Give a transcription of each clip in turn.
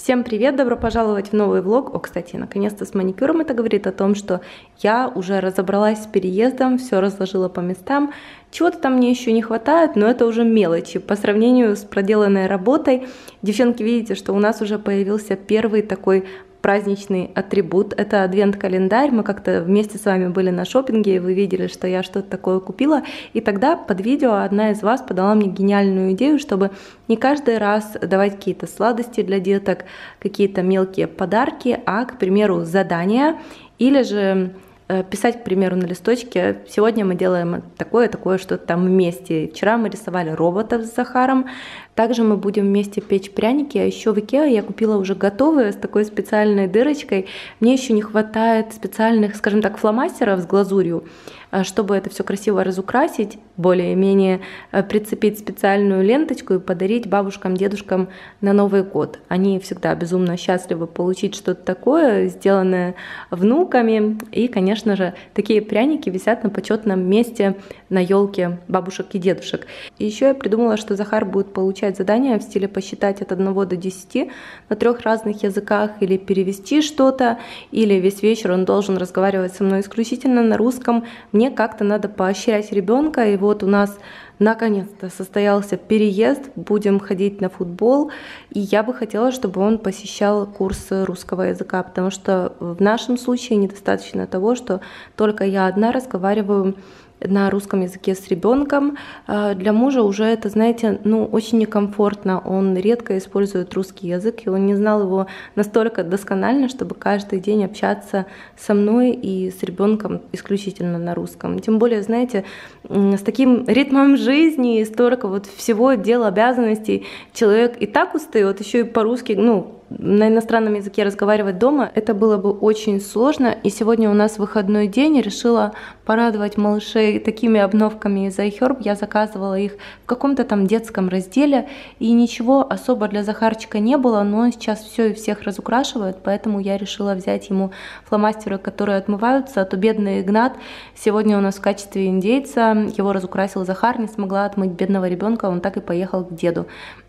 Всем привет, добро пожаловать в новый влог. Кстати, наконец-то с маникюром. Это говорит о том, что я уже разобралась с переездом, все разложила по местам. Чего-то там мне еще не хватает, но это уже мелочи по сравнению с проделанной работой. Девчонки, видите, что у нас уже появился первый такой праздничный атрибут. Это адвент-календарь. Мы как-то вместе с вами были на шопинге, и вы видели, что я что-то такое купила. И тогда под видео одна из вас подала мне гениальную идею, чтобы не каждый раз давать какие-то сладости для деток, какие-то мелкие подарки, а, к примеру, задания или же писать, к примеру, на листочке: сегодня мы делаем такое, что-то там вместе. Вчера мы рисовали роботов с Захаром. Также мы будем вместе печь пряники. А еще в Икеа я купила уже готовые с такой специальной дырочкой. Мне еще не хватает специальных, скажем так, фломастеров с глазурью, чтобы это все красиво разукрасить, более-менее прицепить специальную ленточку и подарить бабушкам, дедушкам на Новый год. Они всегда безумно счастливы получить что-то такое, сделанное внуками. И, конечно же, такие пряники висят на почетном месте на елке бабушек и дедушек. И еще я придумала, что Захар будет получать задания в стиле посчитать от 1 до 10 на 3 разных языках, или перевести что-то, или весь вечер он должен разговаривать со мной исключительно на русском. Мне как-то надо поощрять ребенка, и вот у нас наконец-то состоялся переезд, будем ходить на футбол, и я бы хотела, чтобы он посещал курсы русского языка, потому что в нашем случае недостаточно того, что только я одна разговариваю на русском языке с ребенком. Для мужа уже это, знаете, очень некомфортно. Он редко использует русский язык, и он не знал его настолько досконально, чтобы каждый день общаться со мной и с ребенком исключительно на русском. Тем более, знаете, с таким ритмом жизни и столько вот всего дел, обязанностей, человек и так устает, еще и по-русски, на иностранном языке разговаривать дома, это было бы очень сложно. И сегодня у нас выходной день, решила порадовать малышей такими обновками из iHerb. Я заказывала их в каком-то там детском разделе, и ничего особо для Захарчика не было, но он сейчас все и всех разукрашивает, поэтому я решила взять ему фломастеры, которые отмываются. А то бедный Игнат сегодня у нас в качестве индейца, его разукрасил Захар, не смогла отмыть бедного ребенка, он так и поехал к деду.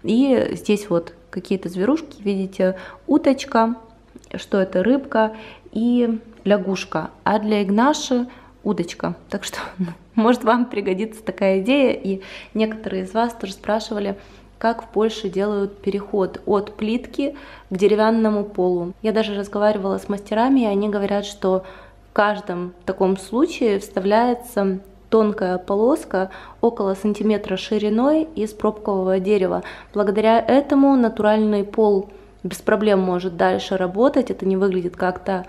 И здесь вот какие-то зверушки, видите, уточка, что это, рыбка и лягушка, а для Игнаши удочка. Так что, может, вам пригодится такая идея. И некоторые из вас тоже спрашивали, как в Польше делают переход от плитки к деревянному полу. Я даже разговаривала с мастерами, и они говорят, что в каждом таком случае вставляется тонкая полоска около сантиметра шириной из пробкового дерева. Благодаря этому натуральный пол без проблем может дальше работать. Это не выглядит как-то,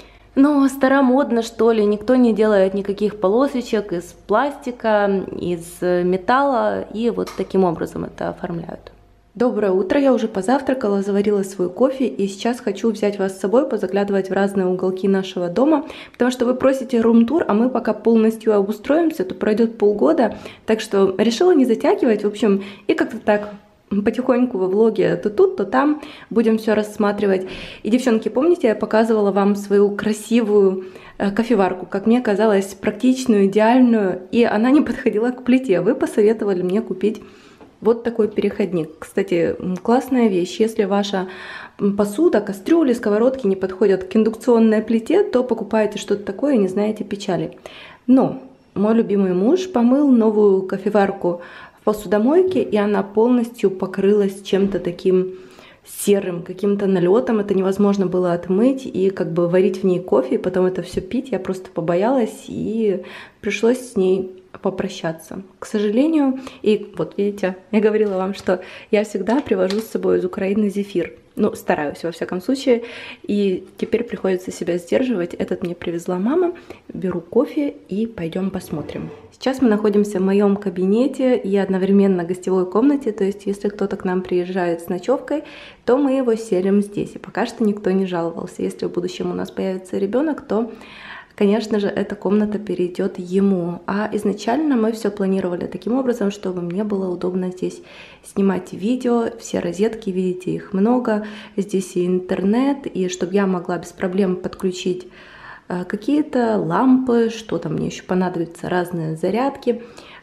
старомодно, что ли. Никто не делает никаких полосочек из пластика, из металла, и вот таким образом это оформляют. Доброе утро, я уже позавтракала, заварила свой кофе, и сейчас хочу взять вас с собой, позаглядывать в разные уголки нашего дома, потому что вы просите рум-тур, а мы пока полностью обустроимся, то пройдет полгода, так что решила не затягивать, в общем, и как-то так потихоньку во влоге то тут, то там будем все рассматривать. И, девчонки, помните, я показывала вам свою красивую кофеварку, как мне казалось, практичную, идеальную, и она не подходила к плите. Вы посоветовали мне купить вот такой переходник. Кстати, классная вещь. Если ваша посуда, кастрюли, сковородки не подходят к индукционной плите, то покупаете что-то такое и не знаете печали. Но мой любимый муж помыл новую кофеварку в посудомойке, и она полностью покрылась чем-то таким серым, каким-то налетом. Это невозможно было отмыть и варить в ней кофе, и потом это все пить. Я просто побоялась, и пришлось с ней попрощаться. К сожалению, и вот видите, я говорила вам, что я всегда привожу с собой из Украины зефир. Стараюсь, во всяком случае. И теперь приходится себя сдерживать. Этот мне привезла мама. Беру кофе и пойдем посмотрим. Сейчас мы находимся в моем кабинете и одновременно гостевой комнате. То есть, если кто-то к нам приезжает с ночевкой, то мы его селим здесь. И пока что никто не жаловался. Если в будущем у нас появится ребенок, то, конечно же, эта комната перейдет ему. А изначально мы все планировали таким образом, чтобы мне было удобно здесь снимать видео. Все розетки, видите, их много. Здесь и интернет, и чтобы я могла без проблем подключить какие-то лампы, что там мне еще понадобится, разные зарядки.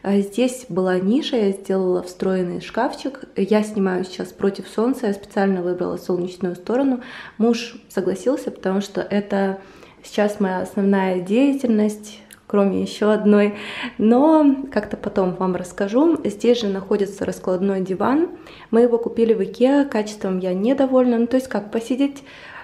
Здесь была ниша, я сделала встроенный шкафчик. Я снимаю сейчас против солнца, я специально выбрала солнечную сторону. Муж согласился, потому что это сейчас моя основная деятельность, кроме еще одной, но как-то потом вам расскажу. Здесь же находится раскладной диван. Мы его купили в Икеа, качеством я недовольна. Ну, то есть как посидеть,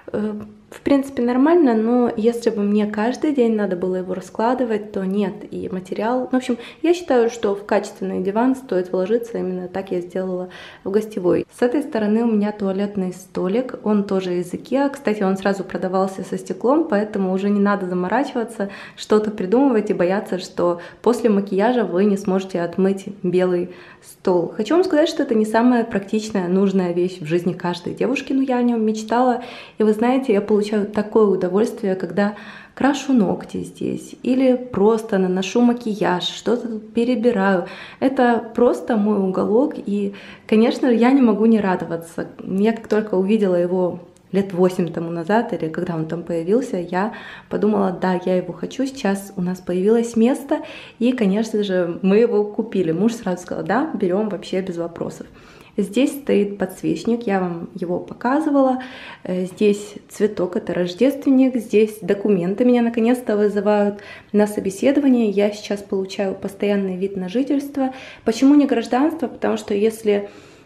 в принципе, нормально, но если бы мне каждый день надо было его раскладывать, то нет. И материал... В общем, я считаю, что в качественный диван стоит вложиться. Именно так я сделала в гостевой. С этой стороны у меня туалетный столик. Он тоже из Икеа. Кстати, он сразу продавался со стеклом, поэтому уже не надо заморачиваться, что-то придумывать и бояться, что после макияжа вы не сможете отмыть белый стол. Хочу вам сказать, что это не самая практичная, нужная вещь в жизни каждой девушки, но я о нем мечтала. И вы знаете, я получаю такое удовольствие, когда крашу ногти здесь или просто наношу макияж, что-то тут перебираю. Это просто мой уголок, и, конечно, я не могу не радоваться. Я как только увидела его лет 8 тому назад, или когда он там появился, я подумала, да, я его хочу, сейчас у нас появилось место, и, конечно же, мы его купили. Муж сразу сказал, да, берем вообще без вопросов. Здесь стоит подсвечник, я вам его показывала. Здесь цветок, это рождественник. Здесь документы меня наконец-то вызывают на собеседование. Я сейчас получаю постоянный вид на жительство. Почему не гражданство? Потому что если,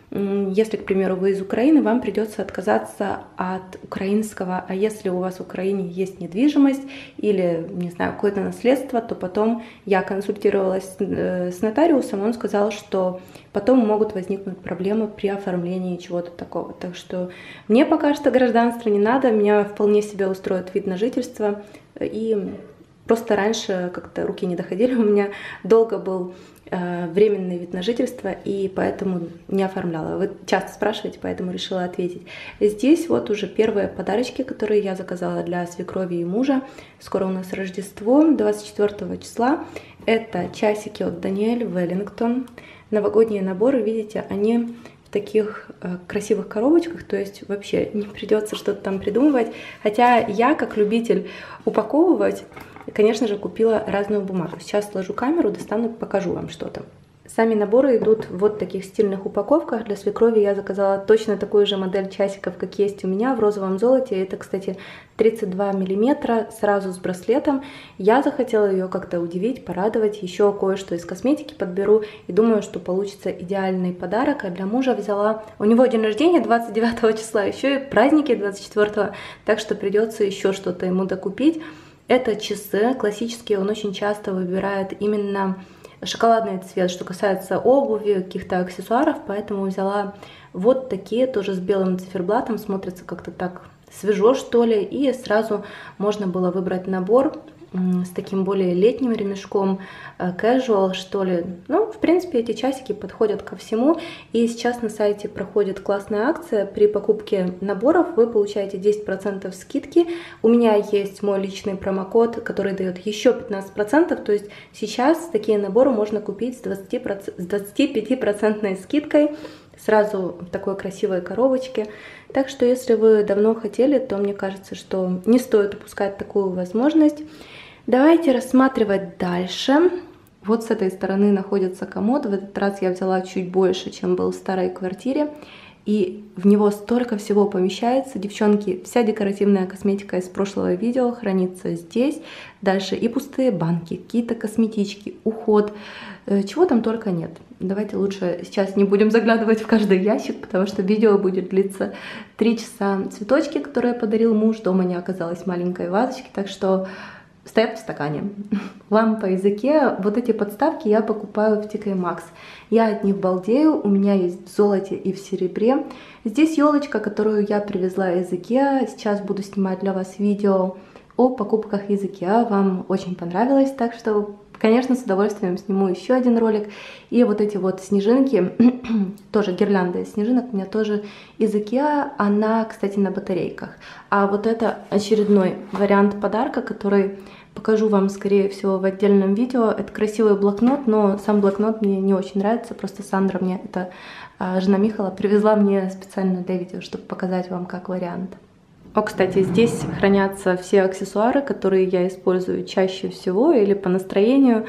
к примеру, вы из Украины, вам придется отказаться от украинского, а если у вас в Украине есть недвижимость или, не знаю, какое-то наследство, то потом я консультировалась с нотариусом, он сказал, что потом могут возникнуть проблемы при оформлении чего-то такого. Так что мне пока что гражданство не надо, меня вполне себе устроит вид на жительство, и просто раньше как-то руки не доходили, у меня долго был временный вид на жительство, и поэтому не оформляла. Вы часто спрашиваете, поэтому решила ответить. Здесь вот уже первые подарочки, которые я заказала для свекрови и мужа. Скоро у нас Рождество, 24 числа. Это часики от Даниэль Wellington. Новогодние наборы, видите, они в таких красивых коробочках, то есть вообще не придется что-то там придумывать. Хотя я, как любитель упаковывать, конечно же, купила разную бумагу. Сейчас сложу камеру, достану, покажу вам что-то. Сами наборы идут в вот таких стильных упаковках. Для свекрови я заказала точно такую же модель часиков, как есть у меня, в розовом золоте. Это, кстати, 32 миллиметра, сразу с браслетом. Я захотела ее как-то удивить, порадовать. Еще кое-что из косметики подберу. И думаю, что получится идеальный подарок. А для мужа взяла... У него день рождения 29 числа, еще и праздники 24. Так что придется еще что-то ему докупить. Это часы классические, он очень часто выбирает именно шоколадный цвет, что касается обуви, каких-то аксессуаров, поэтому взяла вот такие, тоже с белым циферблатом, смотрится как-то так свежо, что ли, и сразу можно было выбрать набор с таким более летним ремешком, casual, что ли. Ну, в принципе, эти часики подходят ко всему. И сейчас на сайте проходит классная акция. При покупке наборов вы получаете 10% скидки. У меня есть мой личный промокод, который дает еще 15%. То есть сейчас такие наборы можно купить с 25% скидкой. Сразу в такой красивой коробочке. Так что, если вы давно хотели, то мне кажется, что не стоит упускать такую возможность. Давайте рассматривать дальше. Вот с этой стороны находится комод. В этот раз я взяла чуть больше, чем был в старой квартире. И в него столько всего помещается. Девчонки, вся декоративная косметика из прошлого видео хранится здесь. Дальше и пустые банки, какие-то косметички, уход. Чего там только нет. Давайте лучше сейчас не будем заглядывать в каждый ящик, потому что видео будет длиться 3 часа. Цветочки, которые подарил муж, дома не оказалось маленькой вазочки, так что стоят в стакане. Лампа из Икеа. Вот эти подставки я покупаю в TK Maxx. Я от них балдею. У меня есть в золоте и в серебре. Здесь елочка, которую я привезла из Икеа. Сейчас буду снимать для вас видео о покупках из Икеа. Вам очень понравилось, так что, конечно, с удовольствием сниму еще один ролик. И вот эти вот снежинки, тоже гирлянда из снежинок, у меня тоже из Икеа. Она, кстати, на батарейках. А вот это очередной вариант подарка, который покажу вам, скорее всего, в отдельном видео. Это красивый блокнот, но сам блокнот мне не очень нравится. Просто Сандра мне, это жена Михала, привезла мне специально для видео, чтобы показать вам как вариант. О, кстати, здесь хранятся все аксессуары, которые я использую чаще всего или по настроению.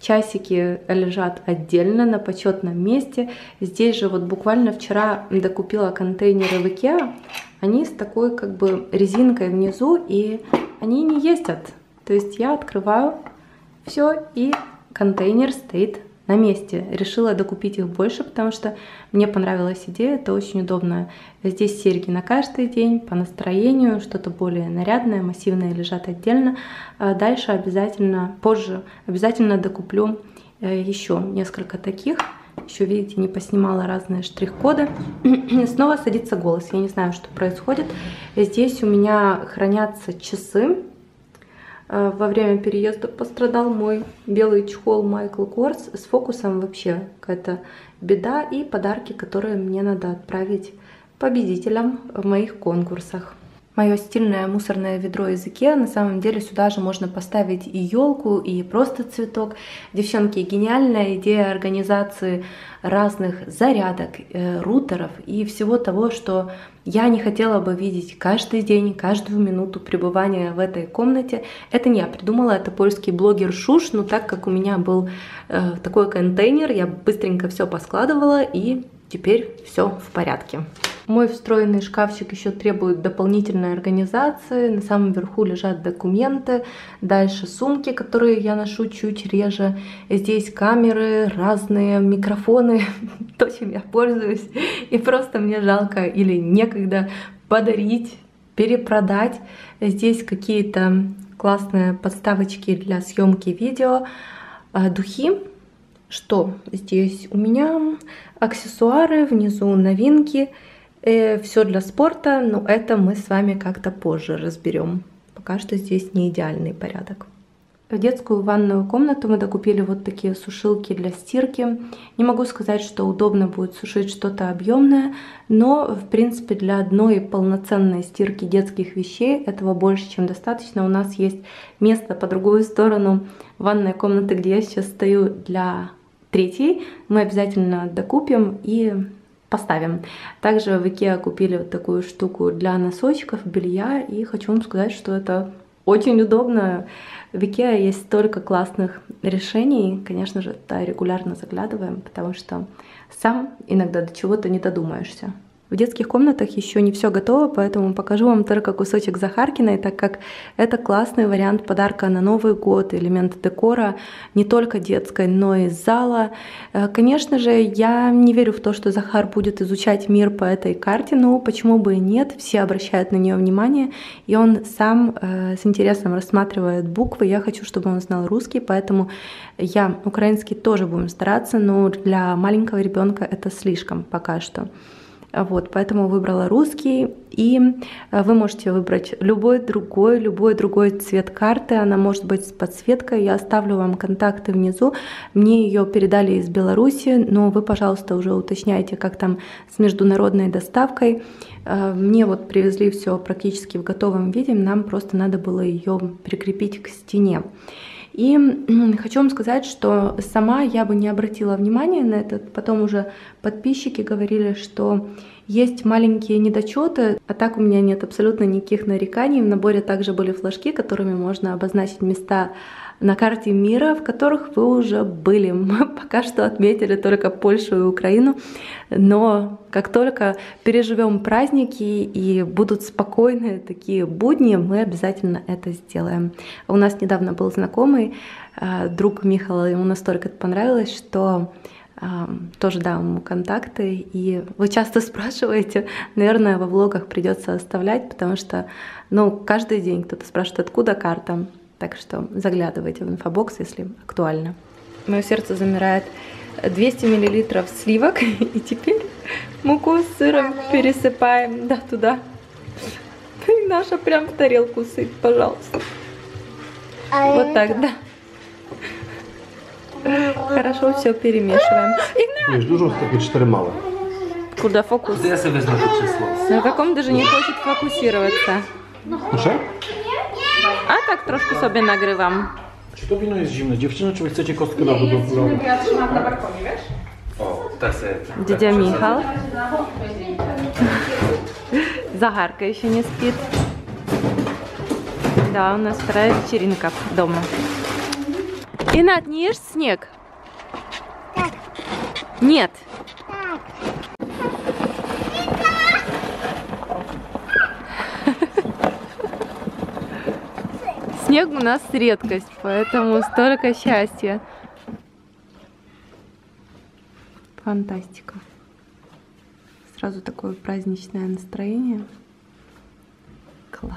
Часики лежат отдельно на почетном месте. Здесь же вот буквально вчера докупила контейнеры в Икеа. Они с такой как бы резинкой внизу, и они не ездят. То есть я открываю все, и контейнер стоит на месте. Решила докупить их больше, потому что мне понравилась идея, это очень удобно. Здесь серьги на каждый день, по настроению, что-то более нарядное, массивное лежат отдельно. А дальше обязательно, позже обязательно докуплю еще несколько таких. Еще, видите, не поснимала разные штрих-коды. Снова садится голос, я не знаю, что происходит. Здесь у меня хранятся часы. Во время переезда пострадал мой белый чехол Michael Kors. С фокусом вообще какая-то беда. И подарки, которые мне надо отправить победителям в моих конкурсах. Мое стильное мусорное ведро из Икеа. На самом деле сюда же можно поставить и елку, и просто цветок. Девчонки, гениальная идея организации разных зарядок, рутеров и всего того, что я не хотела бы видеть каждый день, каждую минуту пребывания в этой комнате. Это не я придумала, это польский блогер Шуш. Но так как у меня был такой контейнер, я быстренько все поскладывала, и теперь все в порядке. Мой встроенный шкафчик еще требует дополнительной организации. На самом верху лежат документы, дальше сумки, которые я ношу чуть реже. Здесь камеры, разные микрофоны, то, чем я пользуюсь. И просто мне жалко или некогда подарить, перепродать. Здесь какие-то классные подставочки для съемки видео, духи. Что здесь? У меня аксессуары, внизу новинки. Все для спорта, но это мы с вами как-то позже разберем. Пока что здесь не идеальный порядок. В детскую ванную комнату мы докупили вот такие сушилки для стирки. Не могу сказать, что удобно будет сушить что-то объемное, но в принципе для одной полноценной стирки детских вещей этого больше, чем достаточно. У нас есть место по другую сторону ванной комнаты, где я сейчас стою, для третьей. Мы обязательно докупим и поставим. Также в Икеа купили вот такую штуку для носочков, белья, и хочу вам сказать, что это очень удобно. В Икеа есть столько классных решений, конечно же, туда регулярно заглядываем, потому что сам иногда до чего-то не додумаешься. В детских комнатах еще не все готово, поэтому покажу вам только кусочек Захаркиной, так как это классный вариант подарка на Новый год, элемент декора не только детской, но и зала. Конечно же, я не верю в то, что Захар будет изучать мир по этой карте, но почему бы и нет, все обращают на нее внимание, и он сам с интересом рассматривает буквы. Я хочу, чтобы он знал русский, поэтому я украинский тоже будем стараться, но для маленького ребенка это слишком пока что. Вот, поэтому выбрала русский, и вы можете выбрать любой другой цвет карты, она может быть с подсветкой, я оставлю вам контакты внизу, мне ее передали из Беларуси, но вы, пожалуйста, уже уточняйте, как там с международной доставкой. Мне вот привезли все практически в готовом виде, нам просто надо было ее прикрепить к стене. И хочу вам сказать, что сама я бы не обратила внимания на это. Потом уже подписчики говорили, что есть маленькие недочеты, а так у меня нет абсолютно никаких нареканий. В наборе также были флажки, которыми можно обозначить места на карте мира, в которых вы уже были. Мы пока что отметили только Польшу и Украину, но как только переживем праздники и будут спокойные такие будни, мы обязательно это сделаем. У нас недавно был знакомый, друг Михаила, ему настолько это понравилось, что тоже дам ему контакты, и вы часто спрашиваете, наверное, во влогах придется оставлять, потому что, каждый день кто-то спрашивает, откуда карта. Так что заглядывайте в инфобокс, если актуально. Мое сердце замирает. 200 мл сливок. И теперь муку с сыром пересыпаем туда. И Наша прям в тарелку сыпь, пожалуйста. Вот так, да. Хорошо все перемешиваем. Wiesz, dużo z takie 4 małe. Куда фокус? Ja sobie wezmę to krzesło. На каком даже не хочет фокусироваться. Proszę? A tak troszkę sobie nagrywam. Czy to wino jest zimne? Dziewczyny, czy wy chcecie kostkę do wody? Ja trzymam na balkonie, wiesz? O, tak sobie. Дядя Михал. Загарка еще не спит. Да, у нас вторая вечеринка дома. Инат, не ешь снег? Так, Нет. так. Снег у нас редкость, поэтому столько счастья. Фантастика. Сразу такое праздничное настроение. Класс.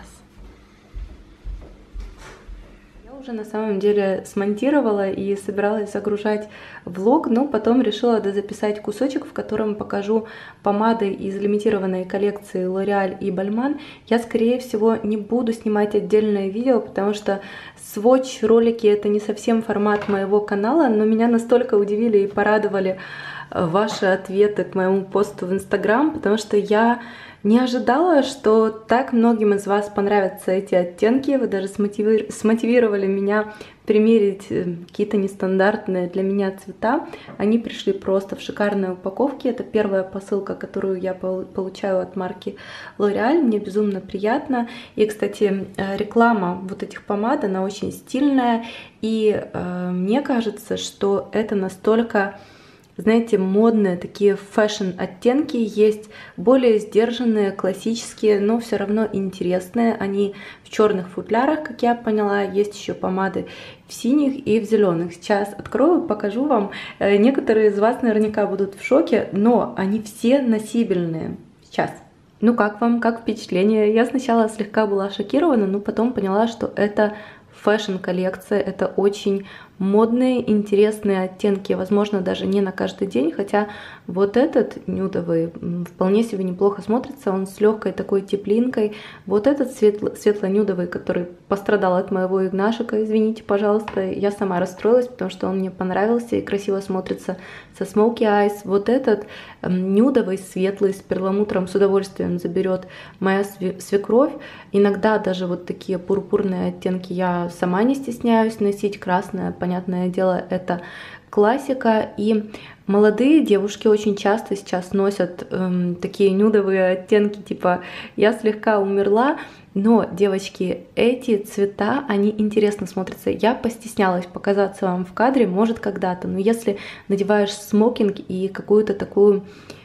Я уже на самом деле смонтировала и собиралась загружать влог, но потом решила дозаписать кусочек, в котором покажу помады из лимитированной коллекции L'Oréal и Balmain. Я, скорее всего, не буду снимать отдельное видео, потому что сводч ролики — это не совсем формат моего канала, но меня настолько удивили и порадовали ваши ответы к моему посту в Инстаграм, потому что я не ожидала, что так многим из вас понравятся эти оттенки. Вы даже смотивировали меня примерить какие-то нестандартные для меня цвета. Они пришли просто в шикарной упаковке. Это первая посылка, которую я получаю от марки L'Oréal. Мне безумно приятно. И, кстати, реклама вот этих помад, она очень стильная. И мне кажется, что это настолько, знаете, модные такие фэшн-оттенки, есть более сдержанные, классические, но все равно интересные. Они в черных футлярах, как я поняла, есть еще помады в синих и в зеленых. Сейчас открою, покажу вам. Некоторые из вас наверняка будут в шоке, но они все носибельные. Сейчас. Ну как вам, как впечатление? Я сначала слегка была шокирована, но потом поняла, что это фэшн-коллекция, это очень модные, интересные оттенки, возможно, даже не на каждый день, хотя вот этот нюдовый вполне себе неплохо смотрится, он с легкой такой теплинкой. Вот этот светло-нюдовый, который пострадал от моего игнашика, извините, пожалуйста, я сама расстроилась, потому что он мне понравился и красиво смотрится со Smoky Eyes. Вот этот нюдовый, светлый, с перламутром с удовольствием заберет моя свекровь. Иногда даже вот такие пурпурные оттенки я сама не стесняюсь носить. Красное, понятное дело, это классика. И молодые девушки очень часто сейчас носят такие нюдовые оттенки, типа «я слегка умерла». Но, девочки, эти цвета, они интересно смотрятся. Я постеснялась показаться вам в кадре, может, когда-то. Но если надеваешь смокинг и какую-то такую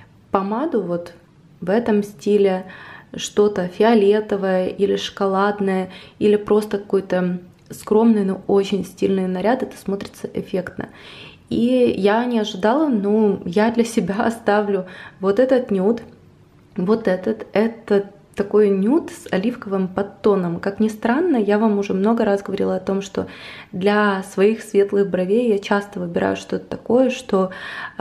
помаду вот в этом стиле, что-то фиолетовое или шоколадное, или просто какой-то скромный, но очень стильный наряд, это смотрится эффектно. И я не ожидала, но я для себя оставлю вот этот нюд, вот этот такой нюд с оливковым подтоном. Как ни странно, я вам уже много раз говорила о том, что для своих светлых бровей я часто выбираю что-то такое, что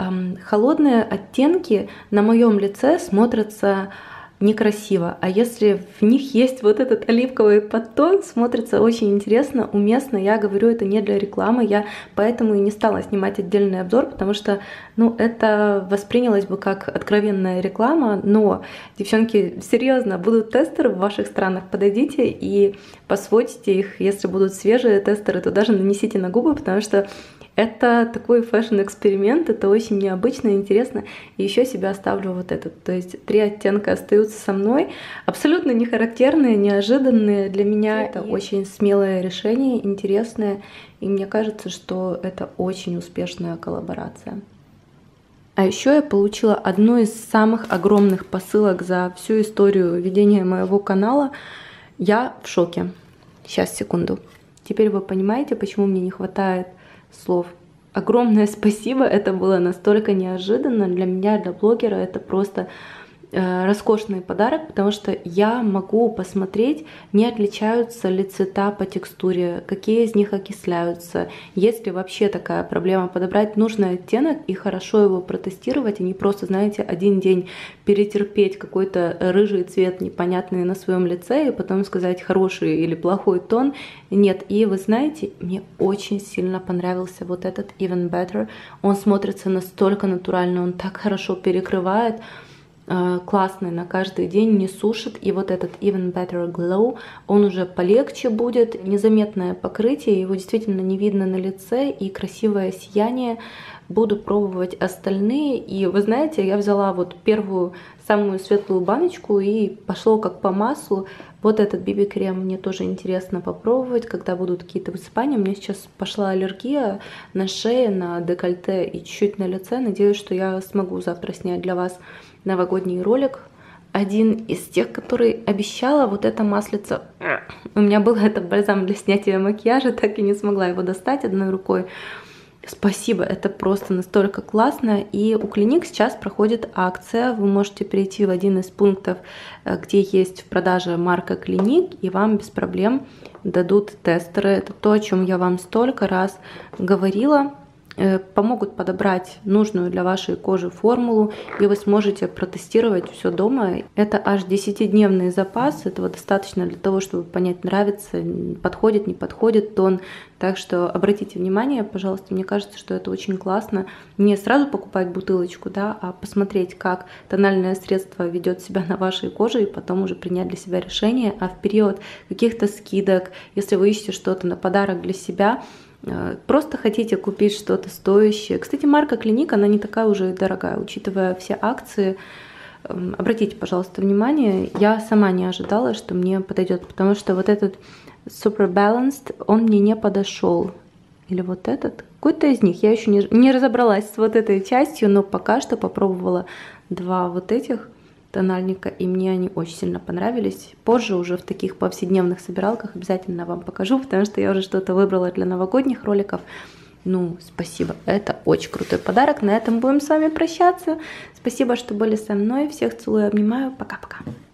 холодные оттенки на моем лице смотрятся некрасиво, а если в них есть вот этот оливковый подтон, смотрится очень интересно, уместно. Я говорю, это не для рекламы, я поэтому и не стала снимать отдельный обзор, потому что, ну, это воспринялось бы как откровенная реклама. Но, девчонки, серьезно, будут тестеры в ваших странах, подойдите и посводите их. Если будут свежие тестеры, то даже нанесите на губы, потому что это такой фэшн-эксперимент, это очень необычно, интересно. И еще себе оставлю вот этот. То есть 3 оттенка остаются со мной, абсолютно не характерные, неожиданные для меня. Это очень смелое решение, интересное. И мне кажется, что это очень успешная коллаборация. А еще я получила одну из самых огромных посылок за всю историю ведения моего канала. Я в шоке. Сейчас, секунду. Теперь вы понимаете, почему мне не хватает слов. Огромное спасибо, это было настолько неожиданно для меня, для блогера, это просто роскошный подарок, потому что я могу посмотреть, не отличаются ли цвета по текстуре, какие из них окисляются, есть ли вообще такая проблема, подобрать нужный оттенок и хорошо его протестировать, а не просто, знаете, один день перетерпеть какой-то рыжий цвет непонятный на своем лице и потом сказать хороший или плохой тон. Нет, и вы знаете, мне очень сильно понравился вот этот Even Better, он смотрится настолько натурально, он так хорошо перекрывает. классный на каждый день, не сушит. И вот этот Even Better Glow, он уже полегче будет, незаметное покрытие, его действительно не видно на лице, и красивое сияние. Буду пробовать остальные. И вы знаете, я взяла вот первую самую светлую баночку и пошло как по маслу. Вот этот BB-крем мне тоже интересно попробовать, когда будут какие-то высыпания. У меня сейчас пошла аллергия на шее, на декольте и чуть-чуть на лице. Надеюсь, что я смогу завтра снять для вас новогодний ролик. Один из тех, который обещала, вот это маслица. У меня был этот бальзам для снятия макияжа, так и не смогла его достать одной рукой. Спасибо, это просто настолько классно. И у Клиник сейчас проходит акция. Вы можете перейти в один из пунктов, где есть в продаже марка Клиник, и вам без проблем дадут тестеры. Это то, о чем я вам столько раз говорила. Помогут подобрать нужную для вашей кожи формулу, и вы сможете протестировать все дома. Это аж 10-дневный запас, этого достаточно для того, чтобы понять, нравится, подходит, не подходит тон. Так что обратите внимание, пожалуйста, мне кажется, что это очень классно. Не сразу покупать бутылочку, да, а посмотреть, как тональное средство ведет себя на вашей коже, и потом уже принять для себя решение. А в период каких-то скидок, если вы ищете что-то на подарок для себя, просто хотите купить что-то стоящее. Кстати, марка Клиник, она не такая уже дорогая, учитывая все акции. Обратите, пожалуйста, внимание. Я сама не ожидала, что мне подойдет, потому что вот этот Super Balanced, он мне не подошел. Или вот этот. Какой-то из них. Я еще не разобралась с вот этой частью, но пока что попробовала два вот этих тональника, и мне они очень сильно понравились. Позже уже в таких повседневных собиралках обязательно вам покажу, потому что я уже что-то выбрала для новогодних роликов. Ну, спасибо, это очень крутой подарок. На этом будем с вами прощаться. Спасибо, что были со мной. Всех целую, обнимаю. Пока-пока.